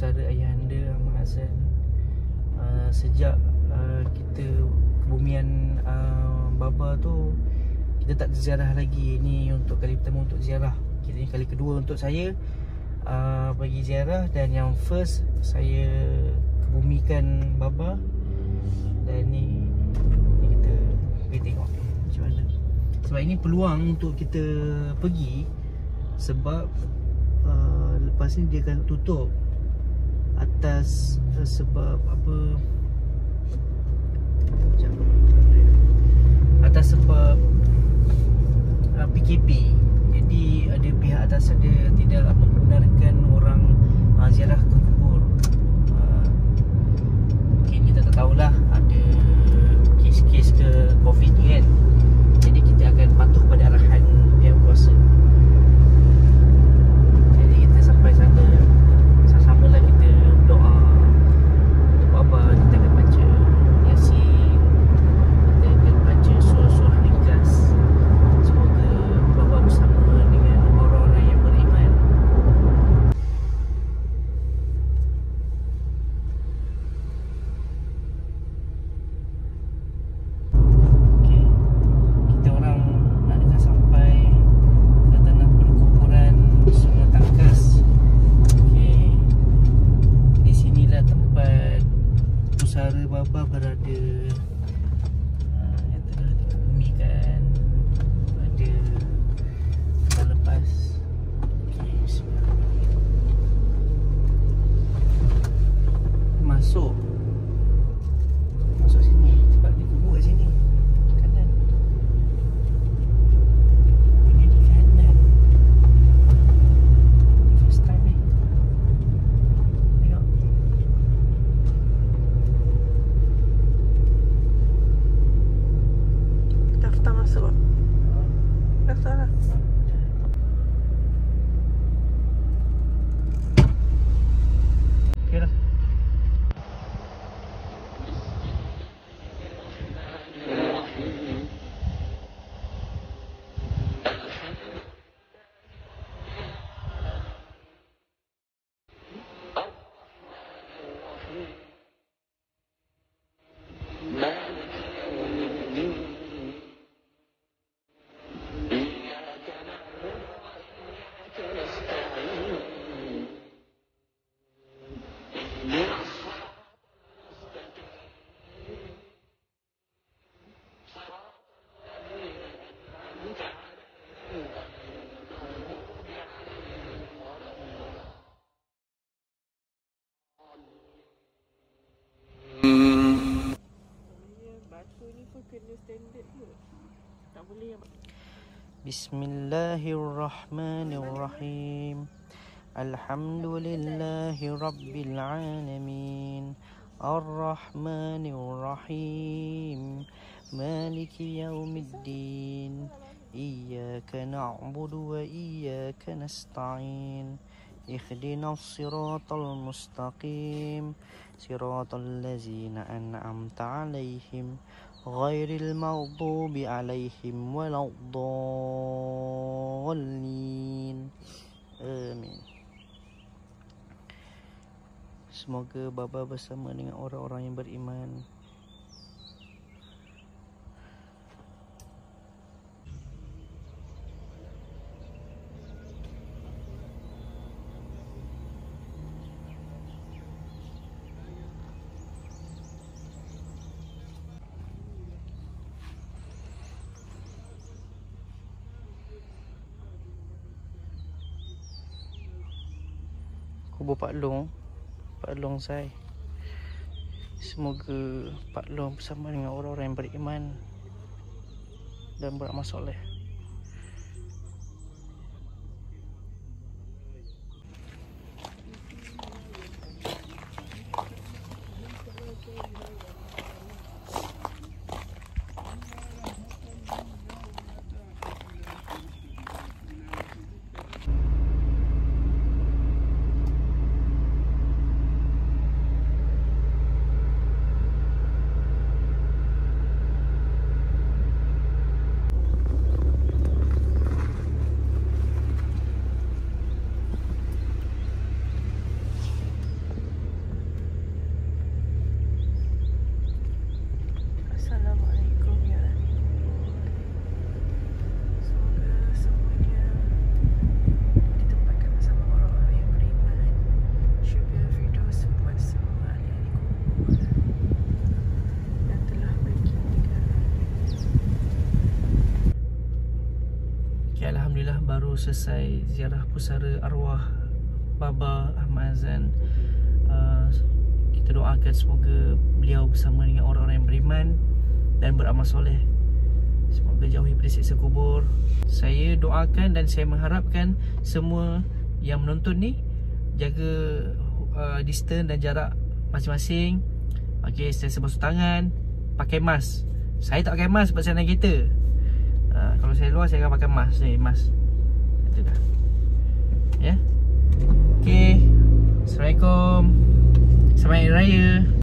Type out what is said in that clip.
pusara ayahanda Ahmad Hassan. Sejak kita kebumian baba tu, kita tak ziarah lagi. Ini untuk kali pertama untuk ziarah. Ini kali kedua untuk saya pergi ziarah. Dan yang first saya kebumikan baba. Dan ni kita pergi tengok macam mana. Sebab ini peluang untuk kita pergi. Sebab lepas ni dia akan tutup atas sebab apa, atas sebab PKP. Jadi ada pihak atasan dia tidak membenarkan orang ziarah ke kubur. Mungkin kita tak tahulah ada kes-kes ke COVID ni kan. Jadi kita akan patuh pada arahan pihak kuasa. Jadi kita sampai sana, sama-samalah kita doa untuk baba. Kita akan baca Yasin, kita akan baca surah-surah ringkas. Semoga baba bersama dengan orang-orang yang beriman. Okey, kita orang nak dekat sampai ke tanah perkuburan Sungai Tangkas. Okey, di sinilah tempat pusara baba berada, yang telah dikebumikan pada tahun lepas. Okey, bismillahirrahmanirrahim. Masuk sini sebab dia kubur kat sini kanan. Ini di kanan. First time ni. Tengok. Daftar masuk tak? Daftar lah. Okey lah. Batu ni pun kena standard ke? Tak boleh yang Bismillahirrahmanirrahim. Alhamdulillahi Rabbil Alamin. Ar-Rahmanir-Rahim. Maliki Yawmiddin. Iyyaka na'budu wa iyyaka nasta'in. Ihdinas siratal mustaqim. Siratal ladzina an'amta 'alaihim ghairil maghdubi 'alaihim waladdallin. Amin. Semoga baba bersama dengan orang-orang yang beriman. Kubur Pak Long saya. Semoga Pak Long bersama dengan orang-orang yang beriman dan beramal soleh. baru selesai ziarah pusara arwah Baba Ahmad Azan. Kita doakan semoga beliau bersama dengan orang-orang yang beriman dan beramal soleh. Semoga jauhi daripada siksa kubur. Saya doakan dan saya mengharapkan semua yang menonton ni jaga distance dan jarak masing-masing. Okey, sentiasa basuh tangan, pakai mask. Saya tak pakai mask sebab saya naik kereta. Kalau saya luar saya akan pakai mask ni, mask. Itu dah. Ya. Okey. Assalamualaikum. Selamat Hari Raya.